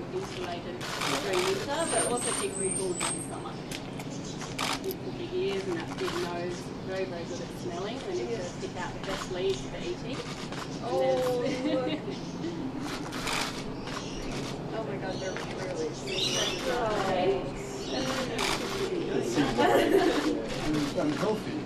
insulated during winter, but also keeps them cool during summer. Beautiful big ears and that big nose, very, very good at smelling. They need to pick out the best leaves for eating. Oh, oh my God, they're really sweet. It's unhealthy.